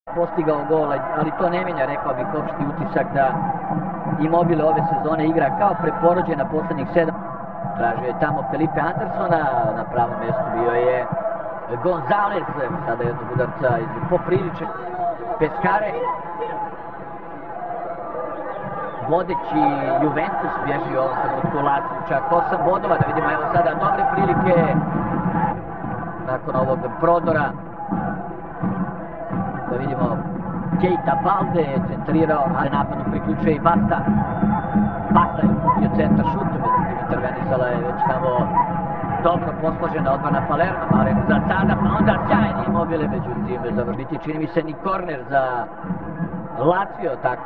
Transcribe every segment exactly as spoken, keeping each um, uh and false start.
postigao gol, ali to ne mijenja, rekao bih, opšti utisak da Immobile ove sezone igra kao preporođen na poslednjih sedam. Tražio je tamo Felipe Andersona, na pravom mjestu bio je Gonzalez, sada jednog udarca iz popriliče Pescare. Vodeći Juventus bježi u ovom trenutku Lazio, čak osam bodova, da vidimo evo sada dobre prilike nakon ovog prodora. Da vidimo Keita Balde centrirao, ali napadu priključuje i Basta. Basta je uputio centar šutom, međutim intervenisala je već tamo dobro posložena odbrana Palerma, ali za sada pa onda sjajni Immobile, međutim završi biti čini mi se ni korner za Lazio, tako.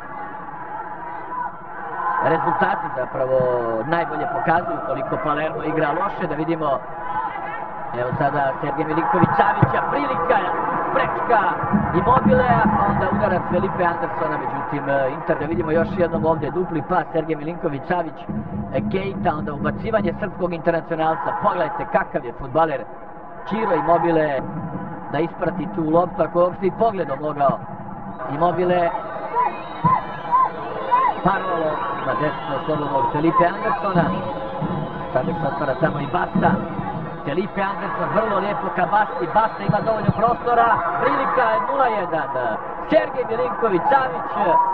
Rezultati zapravo najbolje pokazuju koliko Palermo igra loše, da vidimo evo sada Sergej Milinković-Savića, prilika, prečka Immobilea, onda udarac Felipe Andersona, međutim Inter, da vidimo još jednom ovdje dupli pas Sergej Milinković-Savić, Keita, onda ubacivanje srpskog internacionalca, pogledajte kakav je fudbaler Ciro Immobile, da isprati tu loptu, ako je uopšte i pogledom mogao Immobile. Parolo na desno slobodnog Felipe Andersona, sada se otvara tamo i Basta. Felipe Anderson vrlo lijepo ka Basti, Basta ima dovoljno prostora, prilika je nula jedan. Sergej Milinković-Savić,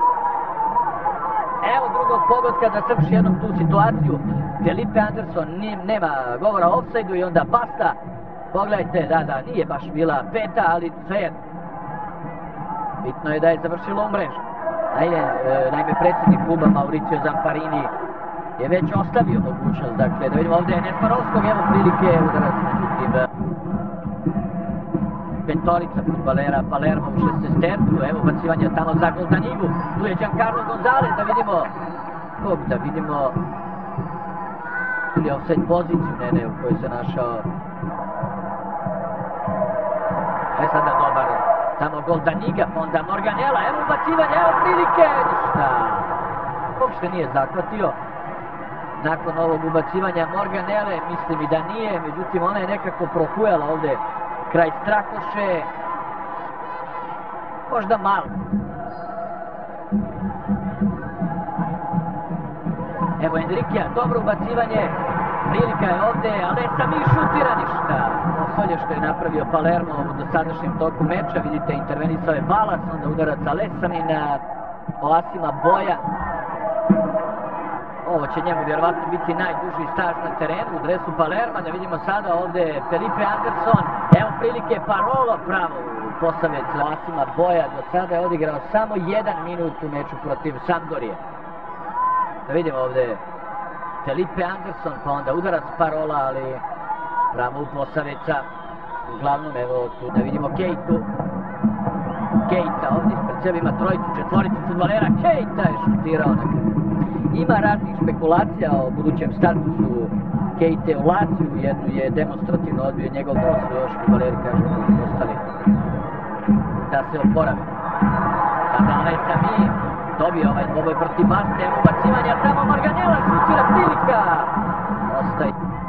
evo drugog pogotka da srši jednom tu situaciju. Felipe Anderson nema govora o ofsajdu i onda Basta, pogledajte, da da, nije baš bila peta, ali sve bitno je da je završilo u mrežu. Naime, predsjednik kluba Mauricio Zamparini je već ostavio mogućnost, dakle, da vidimo ovdje Nesparovskog, evo prilike udarac, međutim petorica fudbalera Palermo u šestestercu, evo bacivanje tamo za Goldanigu, tu je Giancarlo Gonzalez, da vidimo kog, da vidimo ili offside poziciju, ne, ne, u kojoj se našao e sada dobar tamo Goldaniga, onda Morganella, evo bacivanje, evo prilike, ništa uopšte nije zahvatio. Nakon ovog ubacivanja Morganelle, mislim i da nije, međutim ona je nekako prohujala ovdje kraj Strakoše, možda malo. Evo Enriquea, dobro ubacivanje, prilika je ovdje, ali sami šutira, ništa. Solje što je napravio Palermo u dosadašnjem toku meča, vidite intervenisao je Balas, onda udarac Alesamina, Oasima Boja. Ovo će njemu vjerovatno biti najduži staž na terenu u dresu Palerma, da vidimo sada ovdje Felipe Anderson, evo prilike Parolo pravo u Posavec Oasima Boja, do sada je odigrao samo jedan minut u meču protiv Sampdorije. Da vidimo ovdje Felipe Anderson, pa onda udarac Parola, ali pravo u Posaveca, uglavnom evo tu da vidimo Keitu, Keita ovdje ispred sebe ima trojicu, četvoricu fudbalera, Keita je šutirao na kraju. Ima raznih špekulacija o budućem statusu Keite u Laziju, jednu je demonstrativno odbio njegov nos, još fudbaleri kažu koji su ostali da se oporavi. Sada Alesami dobio ovaj dvoboj protiv Baste, evo ubacivanja tamo Morganella, šutira, prilika, ostaje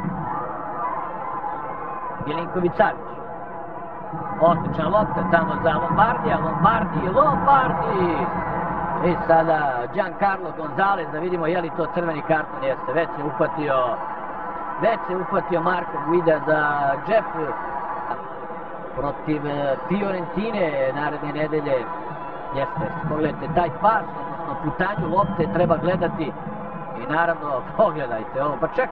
Milinković-Savić. Odlična lopta tamo za Lombardija, Lombardi, Lombardi! I sada Giancarlo Gonzalez, da vidimo je li to crveni karton, jeste, već se uhvatio, već se uhvatio Marko Guida za džep protiv Fiorentine naredne nedelje, jeste, pogledajte taj pas, odnosno putanju lopte treba gledati i naravno pogledajte ovo, pa čekaj.